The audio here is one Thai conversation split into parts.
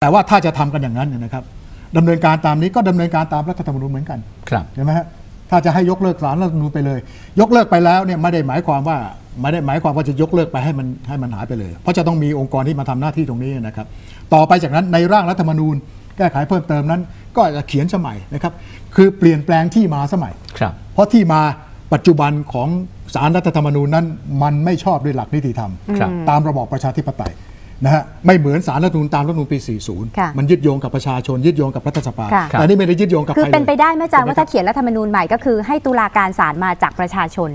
แต่ว่าถ้าจะทำกันอย่างนั้นนะครับดำเนินการตามนี้ก็ดำเนินการตามรัฐธรรมนูญเหมือนกันใช่ไหมฮะถ้าจะให้ยกเลิกศาลรัฐธรรมนูญไปเลยยกเลิกไปแล้วเนี่ยไม่ได้หมายความว่าจะยกเลิกไปให้มันหายไปเลยเพราะจะต้องมีองค์กรที่มาทำหน้าที่ตรงนี้นะครับต่อไปจากนั้นในร่างรัฐธรรมนูญแก้ไขเพิ่มเติมนั้นก็จะเขียนสมัยนะครับคือเปลี่ยนแปลงที่มาสมัยเพราะที่มาปัจจุบันของศาลรัฐธรรมนูญนั้นมันไม่ชอบด้วยหลักนิติธรรมตามระบอบประชาธิปไตยนะฮะไม่เหมือนศาลรัฐธรรมนูญตามรัฐธรรมนูญปี 40 มันยึดโยงกับประชาชนยึดโยงกับรัฐสภาแต่นี่ไม่ได้ยึดโยงกับใครคือเป็นไปได้ไหมอาจารย์ว่าถ้าเขียนรัฐธรรมนูญใหม่ก็คือให้ตุลาการศาลมาจากประชาชน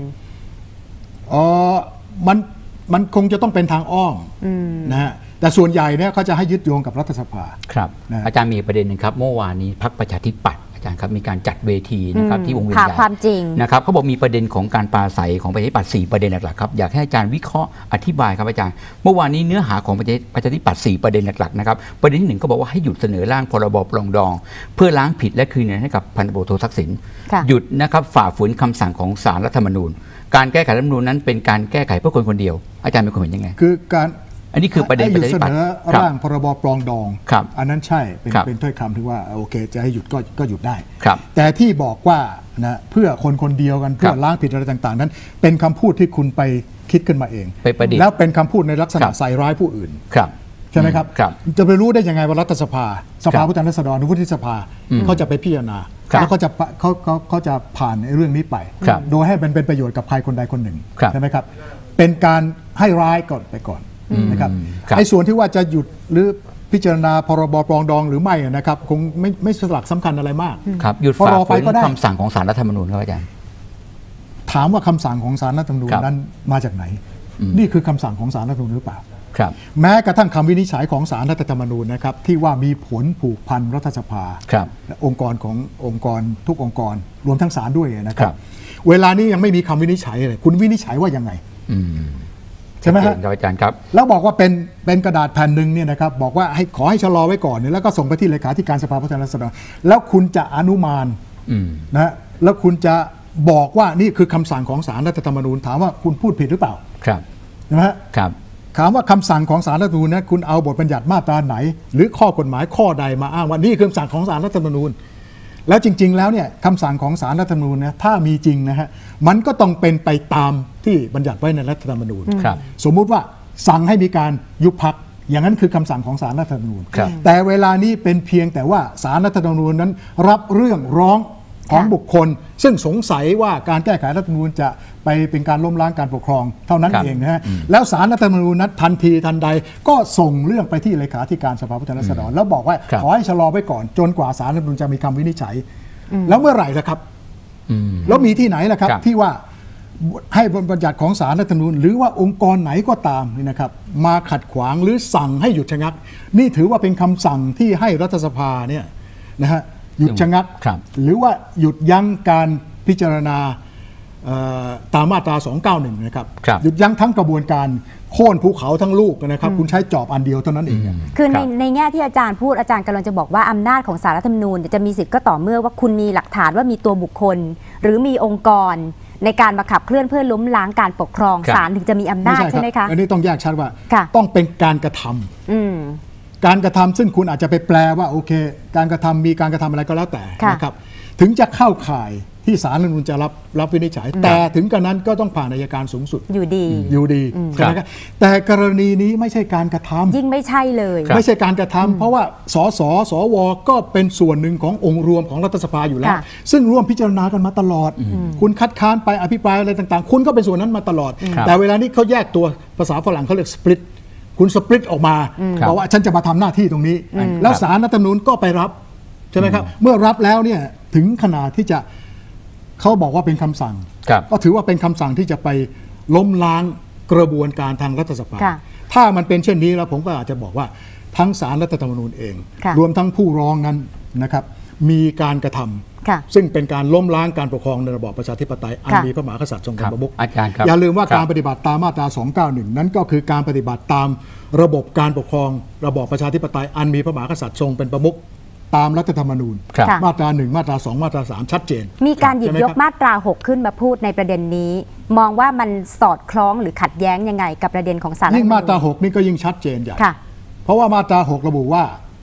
มันคงจะต้องเป็นทางอ้อมนะฮะแต่ส่วนใหญ่เนี่ยเขาจะให้ยึดโยงกับรัฐสภาครับอาจารย์มีประเด็นหนึ่งครับเมื่อวานนี้พรรคประชาธิปัตย์อาจารย์ครับมีการจัดเวทีนะครับที่วงเวียนใหญ่ความจริงนะครับเขาบอกมีประเด็นของการปราศัยของประชาธิปัตย์4ประเด็นหลักๆครับอยากให้อาจารย์วิเคราะห์อธิบายครับอาจารย์เมื่อวานนี้เนื้อหาของประชาธิปัตย์4ประเด็นหลักๆนะครับประเด็นที่1ก็บอกว่าให้หยุดเสนอร่างพรบปรองดองเพื่อล้างผิดและคืนเงินให้กับพันตำรวจโททักษิณหยุดนะครับฝ่าฝืนคำสั่งของศาลรัฐธรรมนูญการแก้ไขรัฐธรรมนูญนั้นเป็นการแก้ไขเพื่อคนคนเดียวอาจารย์มีความเห็นยังไงคือการอันนี้คือประเด็นประชาธิปัตย์ร่างพรบปรองดองอันนั้นใช่เป็นถ้อยคำที่ว่าโอเคจะให้หยุดก็หยุดได้แต่ที่บอกว่านะเพื่อคนคนเดียวกันเพื่อล้างผิดอะไรต่างๆนั้นเป็นคำพูดที่คุณไปคิดขึ้นมาเองแล้วเป็นคำพูดในลักษณะใส่ร้ายผู้อื่นใช่ไหมครับจะไปรู้ได้ยังไงว่ารัฐสภาผู้แทนราษฎรหรือวุฒิสภาเขาจะไปพิจารณาแล้วเขาจะผ่านเรื่องนี้ไปโดยให้เป็นประโยชน์กับใครคนใดคนหนึ่งใช่ไหมครับเป็นการให้ร้ายก่อนไปก่อนนะครับไอ้ส่วนที่ว่าจะหยุดหรือพิจารณาพรบปรองดองหรือไม่นะครับคงไม่สลักสำคัญอะไรมากครับหยุดฝ่าฝืนคำสั่งของศาลรัฐธรรมนูญครับอาจารย์ถามว่าคำสั่งของศาลรัฐธรรมนูญนั้นมาจากไหนนี่คือคำสั่งของศาลรัฐธรรมนูญหรือเปล่าแม้กระทั่งคำวินิจฉัยของศาลรัฐธรรมนูญนะครับที่ว่ามีผลผูกพันรัฐสภาองค์กรขององค์กรทุกองค์กรรวมทั้งศาลด้วยนะครับเวลานี้ยังไม่มีคำวินิจฉัยเลยคุณวินิจฉัยว่ายังไงใช่ไหมครับอาจารย์ครับแล้วบอกว่าเป็นกระดาษแผ่นหนึ่งเนี่ยนะครับบอกว่าขอให้ชะลอไว้ก่อนเนี่ยแล้วก็ส่งไปที่เลขาธิการสภาผู้แทนราษฎรแล้วคุณจะอนุมานนะแล้วคุณจะบอกว่านี่คือคำสั่งของศาลรัฐธรรมนูญถามว่าคุณพูดผิดหรือเปล่าใช่ไหมครับถามว่าคำสั่งของศาลรัฐธรรมนูญนะคุณเอาบทบัญญัติมาตราไหนหรือข้อกฎหมายข้อใดมาอ้างว่านี่คือคำสั่งของศาลรัฐธรรมนูญแล้วจริงๆแล้วเนี่ยคำสั่งของศาลรัฐธรรมนูญนะถ้ามีจริงนะฮะมันก็ต้องเป็นไปตามที่บัญญัติไว้ในรัฐธรรมนูญสมมุติว่าสั่งให้มีการยุบพรรคอย่างนั้นคือคำสั่งของศาลรัฐธรรมนูญแต่เวลานี้เป็นเพียงแต่ว่าศาลรัฐธรรมนูญนั้นรับเรื่องร้องของบุคคลซึ่งสงสัยว่าการแก้ไขรัฐธรรมนูญจะไปเป็นการล้มล้างการปกครองเท่านั้นเองนะฮะแล้วศาลรัฐธรรมนูญนั้นทันทีทันใดก็ส่งเรื่องไปที่เลขาธิการสภาผู้แทนราษฎรแล้วบอกว่าขอให้ชะลอไว้ก่อนจนกว่าศาลรัฐธรรมนูญจะมีคำวินิจฉัยแล้วเมื่อไหร่ล่ะครับแล้วมีที่ไหนล่ะครับที่ว่าให้บัญญัติของศาลรัฐธรรมนูญหรือว่าองค์กรไหนก็ตามนี่นะครับมาขัดขวางหรือสั่งให้หยุดชะงักนี่ถือว่าเป็นคำสั่งที่ให้รัฐสภาเนี่ยนะฮะหยุดชะงักหรือว่าหยุดยั้งการพิจารณาตามมาตรา291นะครับหยุดยั้งทั้งกระบวนการโค่นภูเขาทั้งลูกนะครับคุณใช้จอบอันเดียวเท่านั้นเองคือในแง่ที่อาจารย์พูดอาจารย์กำลังจะบอกว่าอำนาจของศาลรัฐธรรมนูญจะมีสิทธิ์ก็ต่อเมื่อว่าคุณมีหลักฐานว่ามีตัวบุคคลหรือมีองค์กรในการมาขับเคลื่อนเพื่อล้มล้างการปกครองศาลถึงจะมีอำนาจใช่ไหมคะอันนี้ต้องแยกชัดว่าต้องเป็นการกระทำการกระทำซึ่งคุณอาจจะไปแปลว่าโอเคการกระทำมีการกระทำอะไรก็แล้วแต่นะครับถึงจะเข้าข่ายที่ศาลรัฐธรรมนูญจะรับวินิจฉัยแต่ถึงกระนั้นก็ต้องผ่านอัยการสูงสุดอยู่ดีใช่ไหมครับแต่กรณีนี้ไม่ใช่การกระทำยิ่งไม่ใช่เลยไม่ใช่การกระทำเพราะว่าสวก็เป็นส่วนหนึ่งขององค์รวมของรัฐสภาอยู่แล้วซึ่งร่วมพิจารณากันมาตลอดคุณคัดค้านไปอภิปรายอะไรต่างๆคุณก็เป็นส่วนนั้นมาตลอดแต่เวลานี้เขาแยกตัวภาษาฝรั่งเขาเรียกสปลิตคุณสปลิตออกมาบอกว่าฉันจะมาทำหน้าที่ตรงนี้แล้วศาลรัฐธรรมนูญก็ไปรับใช่ไหมครับเมื่อรับแล้วเนี่ยถึงขนาดที่จะเขาบอกว่าเป็นคำสั่งก็ถือว่าเป็นคำสั่งที่จะไปล้มล้างกระบวนการทางรัฐสภาถ้ามันเป็นเช่นนี้แล้วผมก็อาจจะบอกว่าทั้งศาลรัฐธรรมนูญเองรวมทั้งผู้ร้องนั้นนะครับมีการกระทำซึ่งเป็นการล้มล้างการปกครองในระบอบประชาธิปไตยอันมีพระมหากษัตริย์ทรงเป็นประมุขอย่าลืมว่าการปฏิบัติตามมาตรา291นั้นก็คือการปฏิบัติตามระบบการปกครองระบอบประชาธิปไตยอันมีพระมหากษัตริย์ทรงเป็นประมุขตามรัฐธรรมนูญมาตรา1มาตรา2มาตรา3ชัดเจนมีการหยิบยกมาตรา6ขึ้นมาพูดในประเด็นนี้มองว่ามันสอดคล้องหรือขัดแย้งยังไงกับประเด็นของศาลรัฐธรรมนูญยิ่งมาตรา6นี่ก็ยิ่งชัดเจนใหญ่เพราะว่ามาตรา6ระบุว่า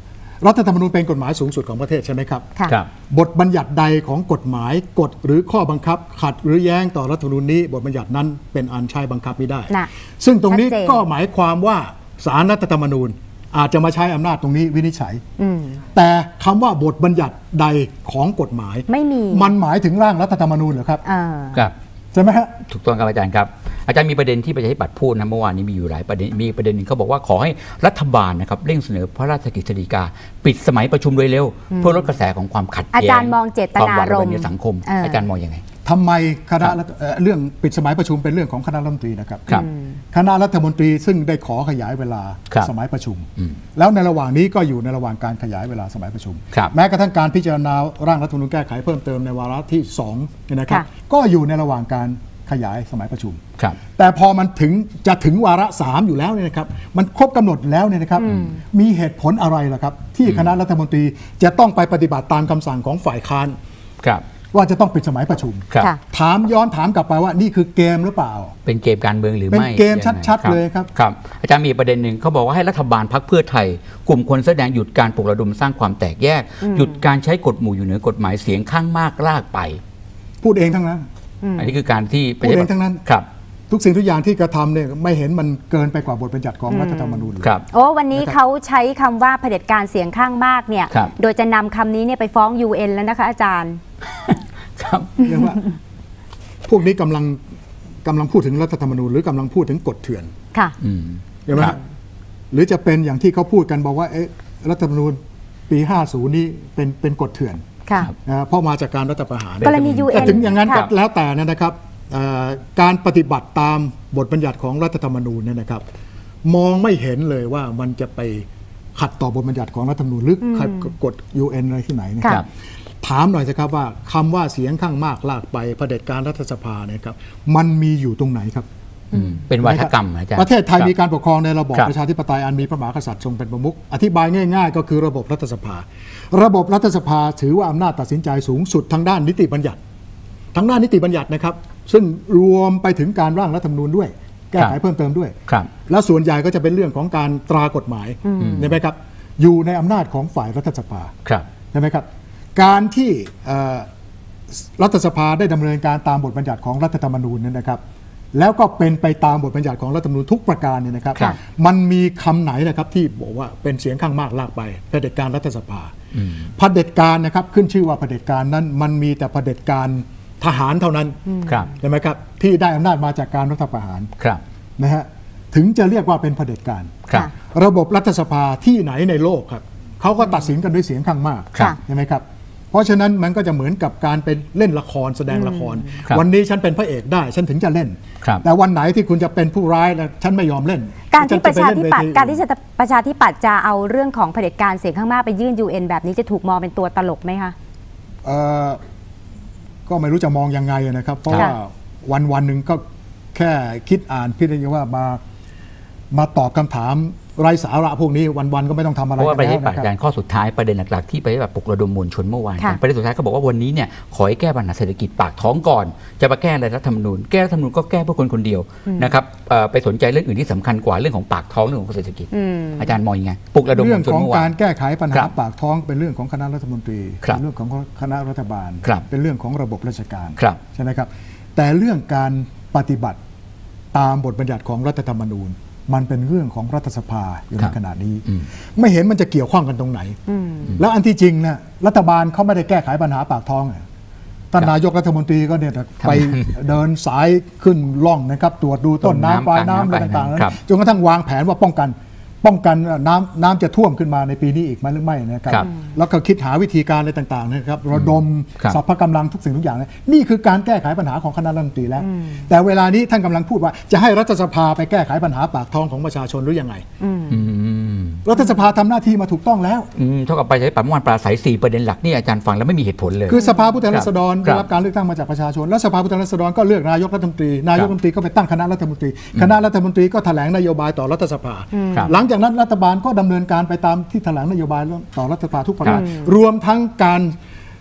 รัฐธรรมนูญเป็นกฎหมายสูงสุดของประเทศใช่ไหมครับค่ะครับบทบัญญัติใดของกฎหมายกฎหรือข้อบังคับขัดหรือแย้งต่อรัฐธรรมนูญนี้บทบัญญัตินั้นเป็นอันใช้บังคับไม่ได้น่ะซึ่งตรงนี้ชัดเจนก็หมายความว่าศาลรัฐธรรมนูญอาจจะมาใช้อำนาจตรงนี้วินิจฉัยอืมแต่คำว่าบทบัญญัติใดของกฎหมายไม่มีมันหมายถึงร่างรัฐธรรมนูญเหรอครับครับใช่ไหมฮะถูกต้องครับอาจารย์ครับอาจารย์มีประเด็นที่ประชาธิปัตย์พูดนะเมื่อวานนี้มีอยู่หลายประเด็นมีประเด็นหนึ่งเขาบอกว่าขอให้รัฐบาลนะครับเร่งเสนอพระราชกฤษฎีกาปิดสมัยประชุมโดยเร็วเพื่อลดกระแสของความขัดแย้งอาจารย์มองเจตนารมณ์ความหวาดระแวงในสังคม อาจารย์มองยังไงทำไมคณะรัฐเรื่องปิดสมัยประชุมเป็นเรื่องของคณะรัฐมนตรีนะครับครับคณะรัฐมนตรีซึ่งได้ขอขยายเวลาครับสมัยประชุม แล้วในระหว่างนี้ก็อยู่ในระหว่างการขยายเวลาสมัยประชุมครับแม้กระทั่งการพิจารณาร่างรัฐธรรมนูญแก้ไขเพิ่มเติมในวาระที่2เนี่ยนะครับค่ะก็อยู่ในระหว่างการขยายสมัยประชุมครับแต่พอมันถึงวาระ3อยู่แล้วเนี่ยนะครับมันครบกำหนดแล้วเนี่ยนะครับมีเหตุผลอะไรล่ะครับที่คณะรัฐมนตรีจะต้องไปปฏิบัติตามคำสั่งของฝ่ายค้านครับว่าจะต้องปิดสมัยประชุมครับค่ะย้อนถามกลับไปว่านี่คือเกมหรือเปล่าเป็นเกมการเมืองหรือเป็นไม่เกมยังไงชัดๆเลยครับครับอาจารย์มีประเด็นหนึ่งเขาบอกว่าให้รัฐบาลพรรคเพื่อไทย กลุ่มคนแสดงหยุดการปลุกระดมสร้างความแตกแยก หยุดการใช้กฎหมู่อยู่เหนือกฎหมายเสียงข้างมากลากไปพูดเองทั้งนั้นอันนี้คือการที่พูดเองทั้งนั้นครับทุกสิ่งทุกอย่างที่กระทำเนี่ยไม่เห็นมันเกินไปกว่าบทบัญญัติของรัฐธรรมนูญเลยครับโอ้วันนี้เขาใช้คำว่าเผด็จการเสียงข้างมากเนี่ยครับโดยจะนำคำนี้เนี่ยไปฟ้อง UN แล้วนะคะอาจารย์ครับเรียกว่า พวกนี้กำลังพูดถึงรัฐธรรมนูญหรือกำลังพูดถึงกฎเถื่อนค่ะอืมใช่ไหมครัฮะบหรือจะเป็นอย่างที่เขาพูดกันบอกว่ารัฐธรรมนูญปี 50 นี้เป็นกฎเถื่อนค่ะเพราะมาจากการรัฐประหารกรณี UN แต่ถึงอย่างนั้นค่ะก็แล้วแต่นะครับการปฏิบัติตามบทบัญญัติของรัฐธรรมนูญเนี่ยนะครับ มองไม่เห็นเลยว่ามันจะไปขัดต่อบทบัญญัติของรัฐธรรมนูญหรือขัดกฎ UN อะไรที่ไหนนะคค่ะรับถามหน่อยสิครับว่าคำว่าเสียงข้างมากลากไปเผด็จการรัฐสภาเนี่ยครับมันมีอยู่ตรงไหนครับเป็นวาทกรรมอาจารย์ประเทศไทยมีการปกครองในระบอบครับประชาธิปไตยอันมีพระมหากษัตริย์ทรงเป็นประมุขอธิบายง่ายๆ ก็คือระบบรัฐสภา ระบบรัฐสภาถือว่าอำนาจตัดสินใจสูงสุดทางด้านนิติบัญญัติทางด้านนิติบัญญัตินะครับ ซึ่งรวมไปถึงการร่างรัฐธรรมนูญด้วย แก้ไขเพิ่มเติมด้วยครับแล้วส่วนใหญ่ก็จะเป็นเรื่องของการตรากฎหมายใช่ไหมครับอยู่ในอำนาจของฝ่ายรัฐสภาครับใช่ไหมครับการที่รัฐสภาได้ดำเนินการตามบทบัญญัติของรัฐธรรมนูญเนี่ยนะครับ แล้วก็เป็นไปตามบทบัญญัติของรัฐธรรมนูญทุกประการเนี่ยนะครับครับมันมีคำไหนนะครับที่บอกว่าเป็นเสียงข้างมากลากไปเผด็จการรัฐสภาเผด็จการนะครับขึ้นชื่อว่าเผด็จการนั้นมันมีแต่เผด็จการทหารเท่านั้นครับใช่ไหมครับที่ได้อำนาจมาจากการรัฐประหารครับนะฮะถึงจะเรียกว่าเป็นเผด็จการครับระบบรัฐสภาที่ไหนในโลกครับเขาก็ตัดสินกันด้วยเสียงข้างมากครับใช่ไหมครับเพราะฉะนั้นมันก็จะเหมือนกับการเป็นเล่นละครแสดงละครครับวันนี้ฉันเป็นพระเอกได้ฉันถึงจะเล่นครับแต่วันไหนที่คุณจะเป็นผู้ร้ายแล้วฉันไม่ยอมเล่นการที่ประชาธิปัตย์ฉันจะไปเล่นเวทีการที่ประชาธิปัตย์จะเอาเรื่องของเผด็จการเสียงข้างมากไปยื่น UN แบบนี้จะถูกมองเป็นตัวตลกไหมคะเอ่อก็ไม่รู้จะมองยังไงนะครับ เพราะว่าวันหนึ่งก็แค่คิดอ่านพิจารณาว่ามาตอบคำถามไร้สาระพวกนี้วันๆก็ไม่ต้องทำอะไรเพราะว่ากัประนชาแล้ธิวปัตย์นะคการับรข้อสุดท้ายประเด็นหลักๆที่ประชาธิปัตย์ปลุกระดมมวลชนเมื่อวานค่ะประเด็นสุดท้ายเขาบอกว่าวันนี้เนี่ยขอให้แก้ปัญหาเศรษฐกิจปากท้องก่อนจะมาแก้อะไรรัฐธรรมนูญแก้รัฐธรรมนูญก็แก้เพื่อคนคนเดียวนะครับไปสนใจเรื่องอื่นที่สำคัญกว่าเรื่องของปากท้องเรื่องของเศรษฐกิจ อาจารย์มองยังไงปลุกระดมมเรื่อวงลชนของเมื่อวาการนแก้ไขปัญคหารับปากท้องเป็นเรื่องของคณะรัฐมนตรีครับเป็นเรื่องของคณะรัฐบาลครับเป็นเรื่องของระบบราชการครับใช่ไหมครับแต่เรื่องการปฏิบัติตามบทบัญญัติของรัฐธรรมนูญมันเป็นเรื่องของรัฐสภาอยู่คในรับขณะนี้ ไม่เห็นมันจะเกี่ยวข้องกันตรงไหน แล้วอันที่จริงนะรัฐบาลเขาไม่ได้แก้ไขปัญหาปากท้องอะท่านนายกรัฐมนตรีก็เนี่ยไปเดินสายขึ้นล่องนะครับตรวจดูต้นน้ำปลายน้ำอะไรต่างๆครับจนกระทั่งวางแผนว่าป้องกันน้ำจะท่วมขึ้นมาในปีนี้อีกไหมหรือไม่นะครับครับแล้วก็คิดหาวิธีการอะไรต่างๆนะครับระดมครับสรรพกำลังทุกสิ่งทุกอย่างนี่คือการแก้ไขปัญหาของคณะรัฐมนตรีแล้ว แต่เวลานี้ท่านกำลังพูดว่าจะให้รัฐสภาไปแก้ไขปัญหาปากท้องของประชาชนหรือยังไงอืมรัฐสภาทำหน้าที่มาถูกต้องแล้วเท่ากับประชาธิปัตย์เมื่อวานปราศัย4ประเด็นหลักนี่อาจารย์ฟังแล้วไม่มีเหตุผลเลยคือสภาผู้แทนราษฎรครัได้บรับการเลือกตั้งมาจากประชาชนแล้วสภาผู้แทนราษฎรก็เลือกนายกรัฐมนตรีนายกรัฐมนตรีก็ไปตั้งคณะรัฐมนตรีคณะรัฐมนตรีก็แถลงนโยบายต่อรัฐสภาครับหลังจากนั้นรัฐบาลก็ดำเนินการไปตามที่แถลงนโยบายต่อรัฐสภาทุกประการรวมทั้งการ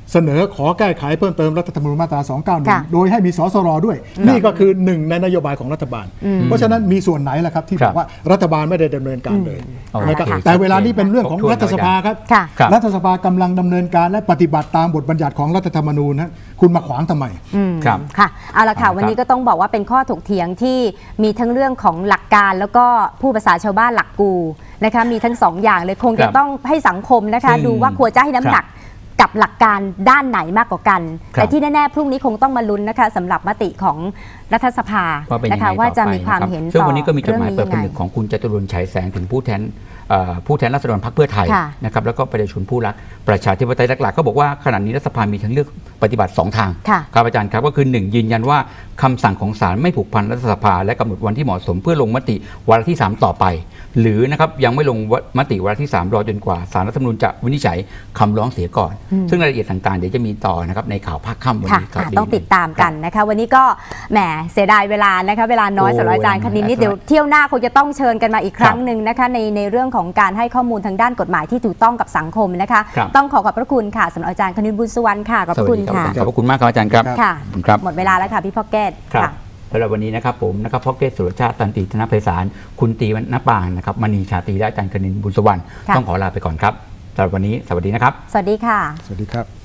เสนอขอแก้ไขเพิ่มเติมรัฐธรรมนูญมาตราค่ะ 291 โดยให้มีสสรด้วย นี่ก็คือหนึ่งในนโยบายของรัฐบาล เพราะฉะนั้นมีส่วนไหนล่ะครับที่บอกว่ารัฐบาลไม่ได้ดำเนินการเลย นะครับค่ะแต่เวลานี้เป็นเรื่องของรัฐสภาครับค่ะครับรัฐสภากำลังดำเนินการและปฏิบัติตามบทบัญญัติของรัฐธรรมนูญนะคุณมาขวางทำไมครับค่ะเอาละค่ะครับวันนี้ก็ต้องบอกว่าเป็นข้อถกเถียงที่มีทั้งเรื่องของหลักการแล้วก็ผู้ภาษาชาวบ้านหลักกูนะคะมีทั้งสองอย่างเลยคงครัจะบต้องให้สังคมนะคะซึ่งดูว่าควรจะให้น้ำหนักกับหลักการด้านไหนมากกว่ากันครับแต่ที่แน่ๆพรุ่งนี้คงต้องมาลุ้นนะคะสำหรับมติของรัฐสภาว่าเป็นยังนะไงคะว่าต่อจะไปมีความนะครับเห็นซึ่งต่อวันนี้ก็มีจดเรื่องหมายนี้เปิดยังผไงนึกของคุณจตุรนต์ฉายแสงถึงผู้แทนราษฎรพรรคเพื่อไทยค่ะนะครับแล้วก็ประชาชนผู้รักประชาธิปไตยหลักๆก็บอกว่าขณะนี้รัฐสภามีทางเลือกปฏิบัติ 2 ทางค่ะครับอาจารย์ครับก็คือ 1 ยืนยันว่าคำสั่งของศาลไม่ผูกพันรัฐสภาและกำหนดวันที่เหมาะสมเพื่อลงมติวาระที่ 3 ต่อไป หรือนะครับยังไม่ลงมติวาระที่ 3 รอจนกว่าศาลรัฐธรรมนูญจะวินิจฉัยคำร้องเสียก่อน ซึ่งรายละเอียดต่างๆเดี๋ยวจะมีต่อนะครับในข่าวภาคค่ำวันค่ะนี้ครับต้องติดตามกันนะคะ วันนี้ก็แหมเสียดายเวลานะคะเวลาน้อยโอ้สำหรับอาจารย์คณินนิดครับเดี๋ยวเที่ยวหน้าคงจะต้องเชิญกันมาอีกครั้งครับหนึ่งนะคะในเรื่องของการให้ข้อมูลทางด้านกฎหมายที่ถูกต้องกับสังคมนะคะครับต้องขอบพระคุณค่ะสำหรับอาจารย์คณินบุญสุวรรณค่ะขอบพระคุณสวัสดีค่ะรับขอบพระคุณมากครับอาจารย์ครับค่ะครับหมดเวลาแล้วค่ะพี่พ่อแก้วครับค่ะสำหรับวันนี้นะครับผมนะครับพ่อเกศสุรชาติตันติธนไพศาลคุณตีวรรณปางนะครับมณีชาตรีและอาจารย์คณินบุญสุวรรณค่ะต้องขอลาไปก่อนครับสำหรับวันนี้สวัสดีนะครับสวัสดีค่ะสวัสดีครับ